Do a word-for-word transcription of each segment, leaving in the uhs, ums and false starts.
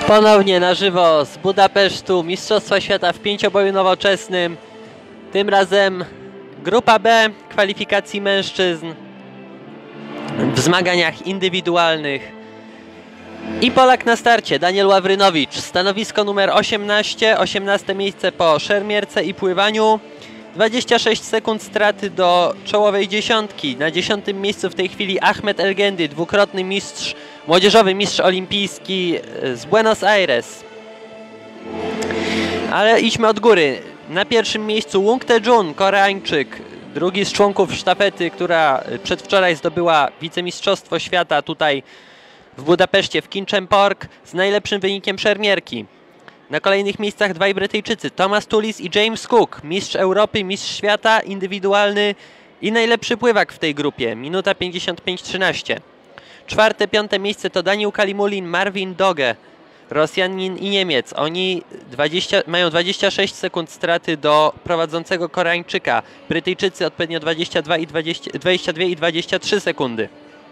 Ponownie na żywo z Budapesztu, Mistrzostwa Świata w pięcioboju nowoczesnym. Tym razem grupa B kwalifikacji mężczyzn w zmaganiach indywidualnych. I Polak na starcie, Daniel Ławrynowicz, stanowisko numer osiemnaście, osiemnaste miejsce po szermierce i pływaniu. dwadzieścia sześć sekund straty do czołowej dziesiątki. Na dziesiątym miejscu w tej chwili Ahmet Elgendi, dwukrotny mistrz, młodzieżowy mistrz olimpijski z Buenos Aires. Ale idźmy od góry. Na pierwszym miejscu Woong Tae-jun, Koreańczyk, drugi z członków sztafety, która przedwczoraj zdobyła wicemistrzostwo świata tutaj w Budapeszcie, w Kinczem Park, z najlepszym wynikiem szermierki. Na kolejnych miejscach dwaj Brytyjczycy, Thomas Tullis i James Cook, mistrz Europy, mistrz świata, indywidualny i najlepszy pływak w tej grupie, minuta pięćdziesiąt pięć trzynaście. Czwarte, piąte miejsce to Daniel Kalimulin, Marvin Doge, Rosjanin i Niemiec. Oni dwadzieścia, mają dwadzieścia sześć sekund straty do prowadzącego Koreańczyka. Brytyjczycy odpowiednio dwadzieścia dwa i dwadzieścia, dwadzieścia dwa i dwadzieścia trzy sekundy.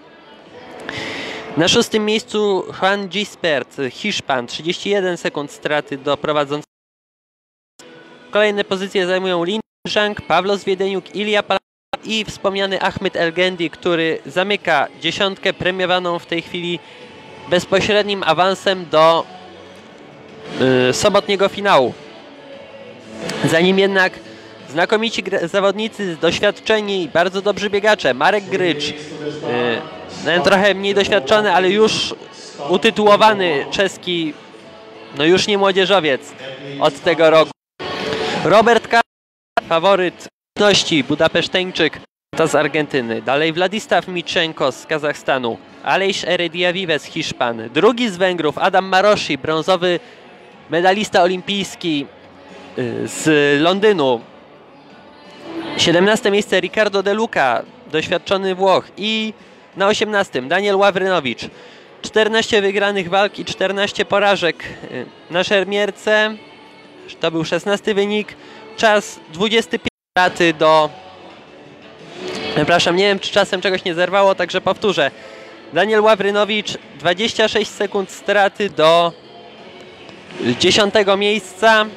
Na szóstym miejscu Juan Gispert, Hiszpan, trzydzieści jeden sekund straty do prowadzącego. Kolejne pozycje zajmują Lin Zhang, Pawlos Wiedeniuk, Ilya Palak i wspomniany Ahmet Elgendi, który zamyka dziesiątkę premiowaną w tej chwili bezpośrednim awansem do yy, sobotniego finału. Zanim jednak znakomici zawodnicy, doświadczeni, bardzo dobrzy biegacze, Marek Grycz, yy, no, trochę mniej doświadczony, ale już utytułowany czeski, no już nie młodzieżowiec od tego roku. Robert K., faworyt Budapeszteńczyk z Argentyny. Dalej Władysław Miczenko z Kazachstanu. Aleix Erediavive z Hiszpan. Drugi z Węgrów Adam Marosi, brązowy medalista olimpijski z Londynu. siedemnaste miejsce Ricardo De Luca, doświadczony Włoch. I na osiemnastym Daniel Ławrynowicz. czternaście wygranych walk i czternaście porażek na szermierce. To był szesnasty wynik. Czas dwudziesty pierwszy straty do... Przepraszam, nie wiem, czy czasem czegoś nie zerwało, także powtórzę. Daniel Ławrynowicz, dwadzieścia sześć sekund straty do dziesiątego miejsca,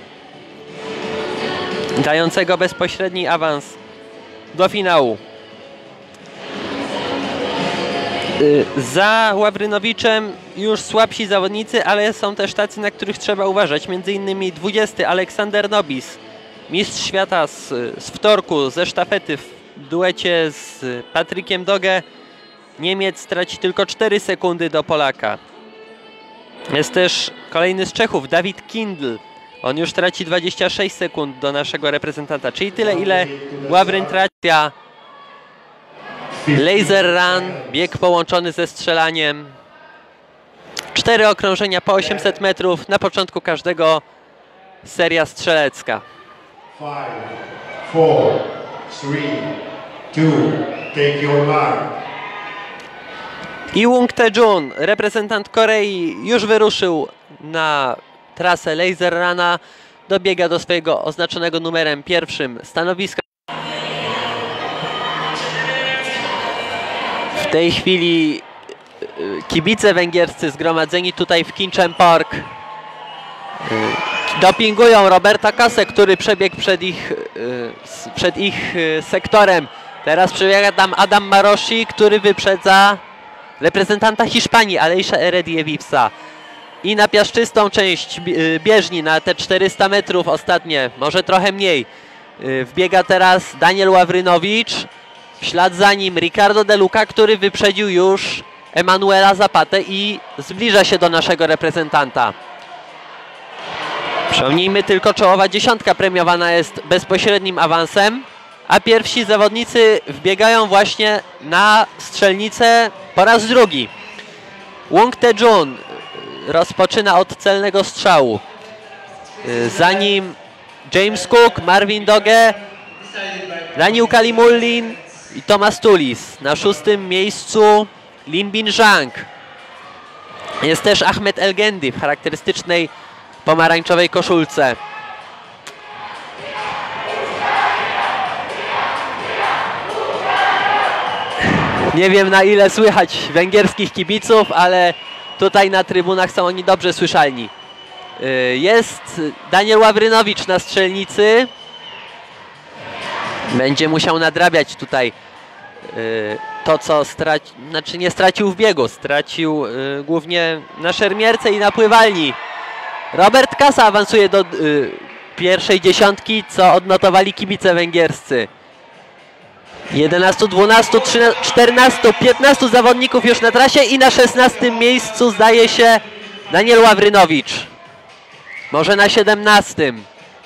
dającego bezpośredni awans do finału. Za Ławrynowiczem już słabsi zawodnicy, ale są też tacy, na których trzeba uważać. Między innymi dwudziesty Aleksander Nobis, mistrz świata z, z wtorku, ze sztafety w duecie z Patrykiem Doge. Niemiec traci tylko cztery sekundy do Polaka. Jest też kolejny z Czechów, Dawid Kindl. On już traci dwadzieścia sześć sekund do naszego reprezentanta, czyli tyle, ile Ławryn traci. Laser run, bieg połączony ze strzelaniem. Cztery okrążenia po osiemset metrów. Na początku każdego seria strzelecka. five, four, three, two, take your mark. I Woong Tae-jun, reprezentant Korei, już wyruszył na trasę Laser Runa. Dobiega do swojego oznaczonego numerem pierwszym stanowiska. W tej chwili kibice węgierscy zgromadzeni tutaj w Kinczem Park dopingują Roberta Kasę, który przebiegł przed ich, przed ich sektorem. Teraz przebiega tam Adam Marosi, który wyprzedza reprezentanta Hiszpanii, Aleisza Erediavivesa. I na piaszczystą część bieżni, na te czterysta metrów ostatnie, może trochę mniej, wbiega teraz Daniel Ławrynowicz. W ślad za nim Ricardo De Luca, który wyprzedził już Emanuela Zapatę i zbliża się do naszego reprezentanta. Przypomnijmy tylko, czołowa dziesiątka premiowana jest bezpośrednim awansem, a pierwsi zawodnicy wbiegają właśnie na strzelnicę po raz drugi. Woong Tae-jun rozpoczyna od celnego strzału. Za nim James Cook, Marvin Doge, Daniel Kalimulin i Thomas Tullis. Na szóstym miejscu Lin Zhang. Jest też Ahmet Elgendi w charakterystycznej pomarańczowej koszulce. Nie wiem, na ile słychać węgierskich kibiców, ale tutaj na trybunach są oni dobrze słyszalni. Jest Daniel Ławrynowicz na strzelnicy. Będzie musiał nadrabiać tutaj to, co stracił, znaczy nie stracił w biegu, stracił głównie na szermierce i na pływalni. Robert Kasa awansuje do pierwszej dziesiątki, co odnotowali kibice węgierscy. jedenaście, dwanaście, trzynaście, czternaście, piętnaście zawodników już na trasie i na szesnastym miejscu zdaje się Daniel Ławrynowicz. Może na siedemnastym.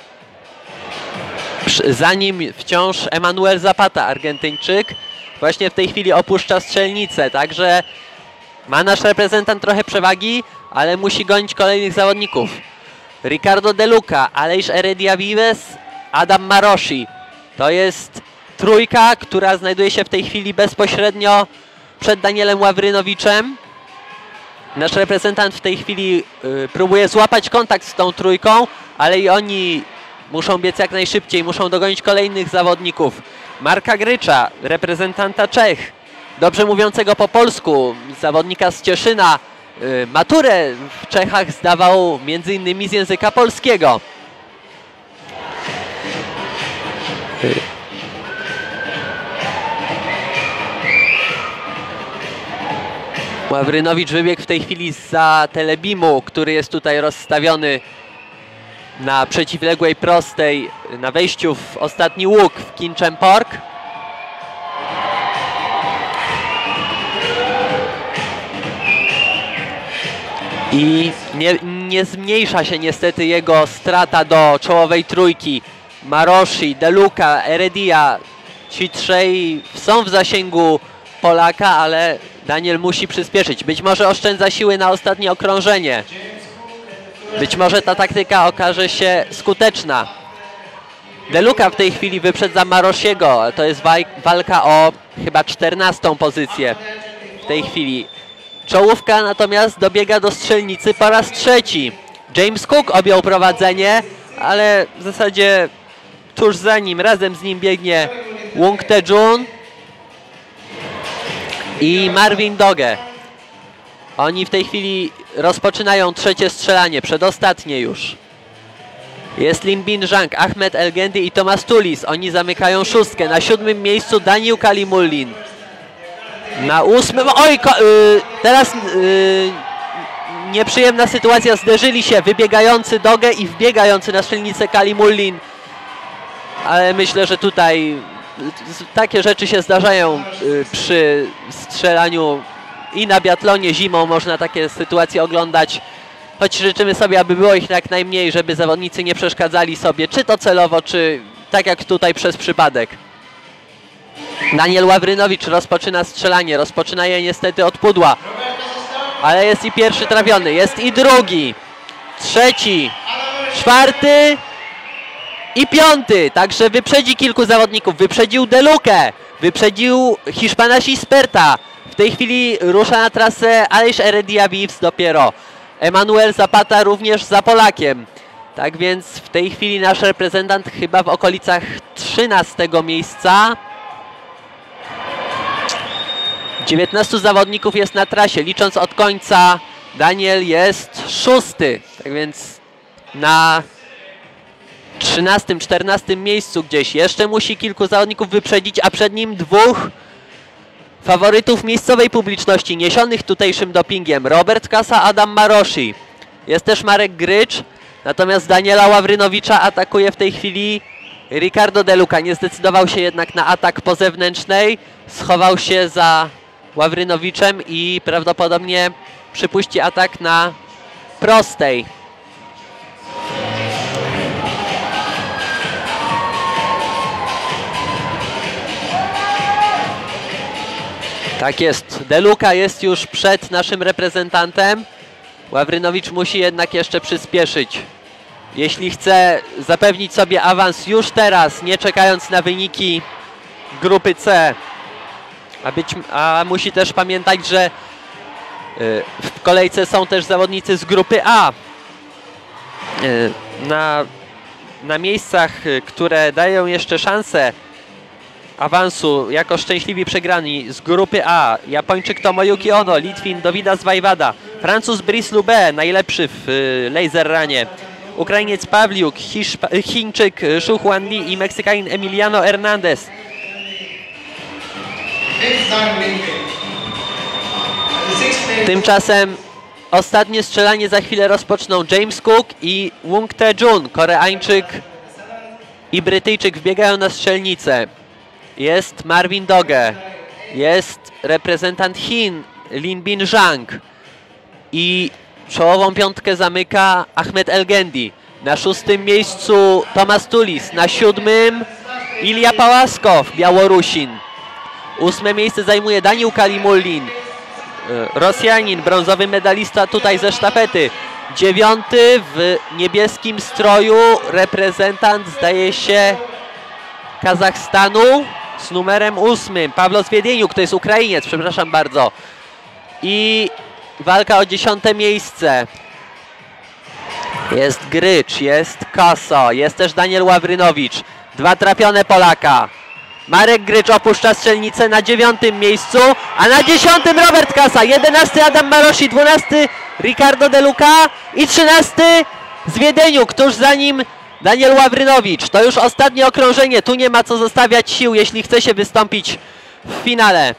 Za nim wciąż Emanuel Zapata, Argentyńczyk. Właśnie w tej chwili opuszcza strzelnicę, także ma nasz reprezentant trochę przewagi, ale musi gonić kolejnych zawodników. Ricardo De Luca, Aleix Heredia Vives, Adam Marosi. To jest trójka, która znajduje się w tej chwili bezpośrednio przed Danielem Ławrynowiczem. Nasz reprezentant w tej chwili y, próbuje złapać kontakt z tą trójką, ale i oni muszą biec jak najszybciej, muszą dogonić kolejnych zawodników. Marka Grycza, reprezentanta Czech, dobrze mówiącego po polsku, zawodnika z Cieszyna. Y, maturę w Czechach zdawał między innymi z języka polskiego. Y. Ławrynowicz wybiegł w tej chwili zza telebimu, który jest tutaj rozstawiony na przeciwległej prostej, na wejściu w ostatni łuk w Kinchem Park. I nie, nie zmniejsza się niestety jego strata do czołowej trójki. Marosi, De Luca, Heredia, ci trzej są w zasięgu Polaka, ale Daniel musi przyspieszyć. Być może oszczędza siły na ostatnie okrążenie. Być może ta taktyka okaże się skuteczna. De Luca w tej chwili wyprzedza Marosiego. To jest walka o chyba czternastą pozycję w tej chwili. Czołówka natomiast dobiega do strzelnicy po raz trzeci. James Cook objął prowadzenie, ale w zasadzie tuż za nim, razem z nim biegnie Wong Tae-jun i Marvin Doge. Oni w tej chwili rozpoczynają trzecie strzelanie, przedostatnie już. Jest Lim Bin Zhang, Ahmed El Gendi i Thomas Tulis. Oni zamykają szóstkę. Na siódmym miejscu Daniel Kalimullin. Na ósmym... Oj, yy, teraz yy, nieprzyjemna sytuacja. Zderzyli się wybiegający Doge i wbiegający na strzelnicę Kalimullin. Ale myślę, że tutaj takie rzeczy się zdarzają yy, przy strzelaniu i na biatlonie zimą. Można takie sytuacje oglądać. Choć życzymy sobie, aby było ich jak najmniej, żeby zawodnicy nie przeszkadzali sobie, czy to celowo, czy tak jak tutaj przez przypadek. Daniel Ławrynowicz rozpoczyna strzelanie, rozpoczyna je niestety od pudła. Ale jest i pierwszy trafiony, jest i drugi, trzeci, czwarty i piąty. Także wyprzedzi kilku zawodników, wyprzedził De Lukę, wyprzedził Hiszpana Gisperta. W tej chwili rusza na trasę Aleix Heredia Vives dopiero. Emanuel Zapata również za Polakiem. Tak więc w tej chwili nasz reprezentant chyba w okolicach trzynastego miejsca. dziewiętnastu zawodników jest na trasie. Licząc od końca, Daniel jest szósty. Tak więc na trzynastym, czternastym miejscu gdzieś. Jeszcze musi kilku zawodników wyprzedzić, a przed nim dwóch faworytów miejscowej publiczności, niesionych tutejszym dopingiem. Robert Kasa, Adam Marosi. Jest też Marek Grycz, natomiast Daniela Ławrynowicza atakuje w tej chwili Ricardo De Luca. Nie zdecydował się jednak na atak po zewnętrznej. Schował się za Ławrynowiczem i prawdopodobnie przypuści atak na prostej. Tak jest, De Luca jest już przed naszym reprezentantem. Ławrynowicz musi jednak jeszcze przyspieszyć. Jeśli chce zapewnić sobie awans już teraz, nie czekając na wyniki grupy C. A, być, a musi też pamiętać, że w kolejce są też zawodnicy z grupy A. Na, na miejscach, które dają jeszcze szansę awansu jako szczęśliwi przegrani z grupy A. Japończyk Tomoyuki Ono, Litwin Dovidas Vajwada, Francuz Brice Lubé, najlepszy w y, laser runie, Ukrainiec Pawliuk, Hiszpa Chińczyk Shu Huan Li i Meksykanin Emiliano Hernandez. Tymczasem ostatnie strzelanie za chwilę rozpoczną James Cook i Wong Tae-jun. Koreańczyk i Brytyjczyk wbiegają na strzelnicę. Jest Marvin Doge, jest reprezentant Chin Lin Bin Zhang i czołową piątkę zamyka Ahmed Elgendi. Na szóstym miejscu Tomasz Tulis, na siódmym Ilja Pałaskow, Białorusin. Ósme miejsce zajmuje Daniil Kalimullin, Rosjanin, brązowy medalista tutaj ze sztafety. Dziewiąty w niebieskim stroju reprezentant, zdaje się, Kazachstanu z numerem ósmym, Pawlos Wiedeniuk, to jest Ukrainiec, przepraszam bardzo. I walka o dziesiąte miejsce. Jest Grycz, jest Kaso, jest też Daniel Ławrynowicz. Dwa trafione Polaka. Marek Grycz opuszcza strzelnicę na dziewiątym miejscu, a na dziesiątym Robert Kasa, jedenasty Adam Marosi, dwunasty Ricardo De Luca i trzynasty Zwiedeniuk, tuż za nim Daniel Ławrynowicz. To już ostatnie okrążenie, tu nie ma co zostawiać sił, jeśli chce się wystąpić w finale.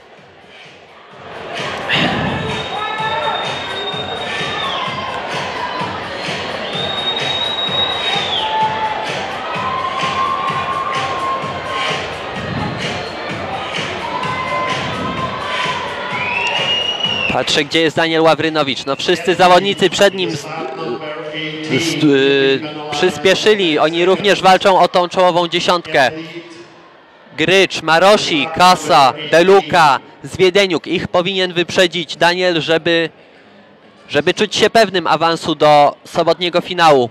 Patrzę, gdzie jest Daniel Ławrynowicz. No wszyscy zawodnicy przed nim z, z, y, przyspieszyli. Oni również walczą o tą czołową dziesiątkę. Grycz, Marosi, Kasa, De Luca, Zwiedeniuk. Ich powinien wyprzedzić Daniel, żeby, żeby czuć się pewnym awansu do sobotniego finału.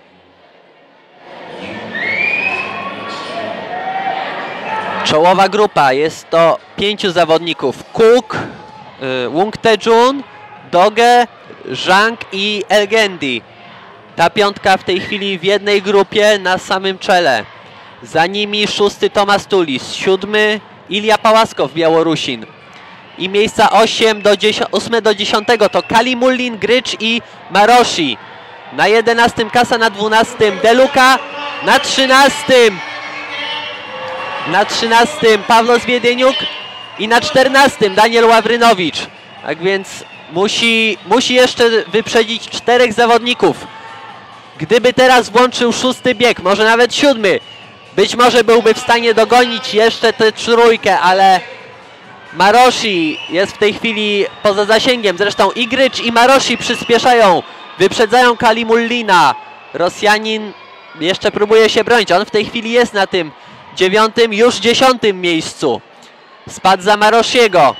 Czołowa grupa. Jest to pięciu zawodników. Cook, Wong Tae-jun, Doge, Zhang i Elgendi. Ta piątka w tej chwili w jednej grupie na samym czele. Za nimi szósty Tomasz Tulis, siódmy Ilja Pałaskow, Białorusin. I miejsca osiem do ósmego do dziesiątego to Kalimullin, Grycz i Marosi. Na jedenastym Kasa, na dwunastym De Luca, na trzynastym na trzynastym Pawlos Wiedeniuk i na czternastym Daniel Ławrynowicz. Tak więc musi, musi jeszcze wyprzedzić czterech zawodników. Gdyby teraz włączył szósty bieg, może nawet siódmy, być może byłby w stanie dogonić jeszcze tę trójkę, ale Marosi jest w tej chwili poza zasięgiem. Zresztą i Grycz, i Marosi przyspieszają, wyprzedzają Kalimullina. Rosjanin jeszcze próbuje się bronić. On w tej chwili jest na tym dziewiątym, już dziesiątym miejscu. Spadł za Marosiego.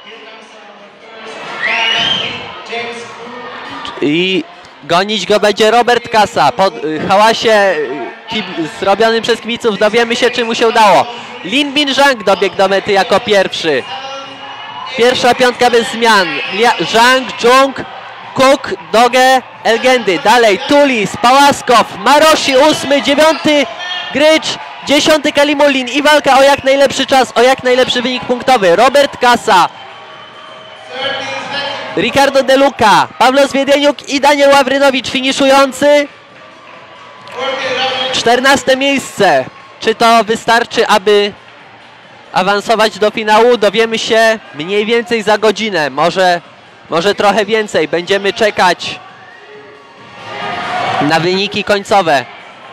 I gonić go będzie Robert Kasa. Po hałasie zrobionym przez kibiców dowiemy się, czy mu się udało. Lin Bin Zhang dobiegł do mety jako pierwszy. Pierwsza piątka bez zmian. Zhang, Jung, Cook, Doge, Elgendi. Dalej Tulis, Pałaskow, Marosi ósmy, dziewiąty Grycz, dziesiąty Kalimullin i walka o jak najlepszy czas, o jak najlepszy wynik punktowy. Robert Kasa, Ricardo De Luca, Pawlos Wiedeniuk i Daniel Ławrynowicz finiszujący. czternaste miejsce. Czy to wystarczy, aby awansować do finału? Dowiemy się mniej więcej za godzinę, może, może trochę więcej. Będziemy czekać na wyniki końcowe.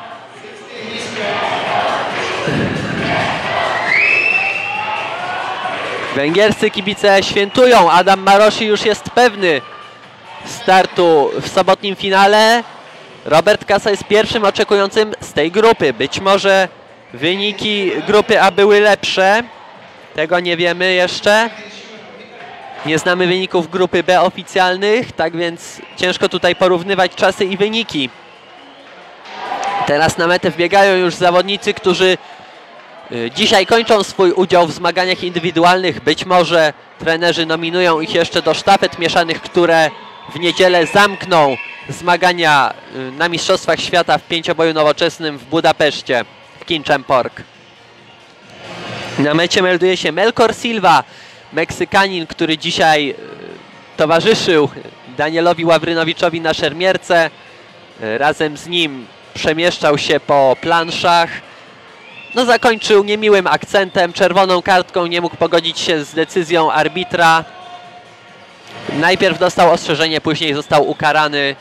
Węgierscy kibice świętują. Adam Marosi już jest pewny startu w sobotnim finale. Robert Kasa jest pierwszym oczekującym z tej grupy. Być może wyniki grupy A były lepsze. Tego nie wiemy jeszcze. Nie znamy wyników grupy B oficjalnych, tak więc ciężko tutaj porównywać czasy i wyniki. Teraz na metę wbiegają już zawodnicy, którzy dzisiaj kończą swój udział w zmaganiach indywidualnych. Być może trenerzy nominują ich jeszcze do sztafet mieszanych, które w niedzielę zamkną zmagania na Mistrzostwach Świata w pięcioboju nowoczesnym w Budapeszcie, w Kinczem Park. Na mecie melduje się Melkor Silva, Meksykanin, który dzisiaj towarzyszył Danielowi Ławrynowiczowi na szermierce. Razem z nim przemieszczał się po planszach. No, zakończył niemiłym akcentem, czerwoną kartką, nie mógł pogodzić się z decyzją arbitra. Najpierw dostał ostrzeżenie, później został ukarany.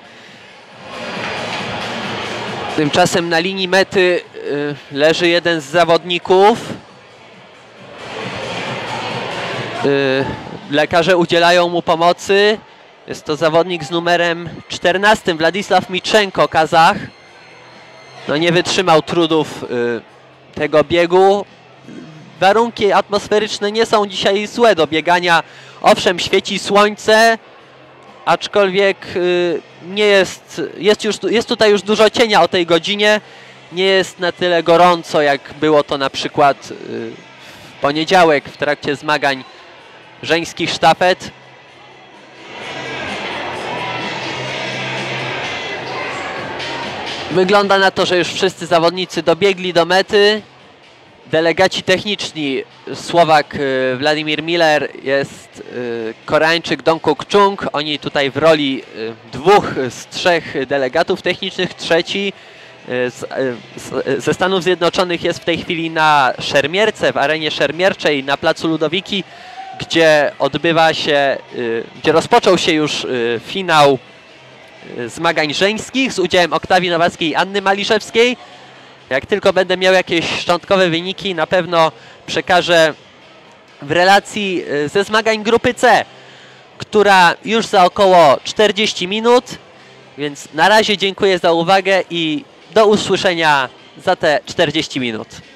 Tymczasem na linii mety y, leży jeden z zawodników. Y, lekarze udzielają mu pomocy. Jest to zawodnik z numerem czternastym, Władysław Miczenko, Kazach. No, nie wytrzymał trudów y, tego biegu. Warunki atmosferyczne nie są dzisiaj złe do biegania. Owszem, świeci słońce, aczkolwiek y, nie jest, jest, już, jest tutaj już dużo cienia o tej godzinie. Nie jest na tyle gorąco, jak było to na przykład y, w poniedziałek w trakcie zmagań żeńskich sztafet. Wygląda na to, że już wszyscy zawodnicy dobiegli do mety. Delegaci techniczni, Słowak Władimir Miller, jest Koreańczyk Dongkook Chung. Oni tutaj w roli dwóch z trzech delegatów technicznych. Trzeci z, z, ze Stanów Zjednoczonych jest w tej chwili na szermierce, w arenie szermierczej na placu Ludowiki, gdzie odbywa się, gdzie rozpoczął się już finał zmagań żeńskich z udziałem Oktawii Nowackiej i Anny Maliszewskiej. Jak tylko będę miał jakieś szczątkowe wyniki, na pewno przekażę w relacji ze zmagań grupy C, która już za około czterdzieści minut. Więc na razie dziękuję za uwagę i do usłyszenia za te czterdzieści minut.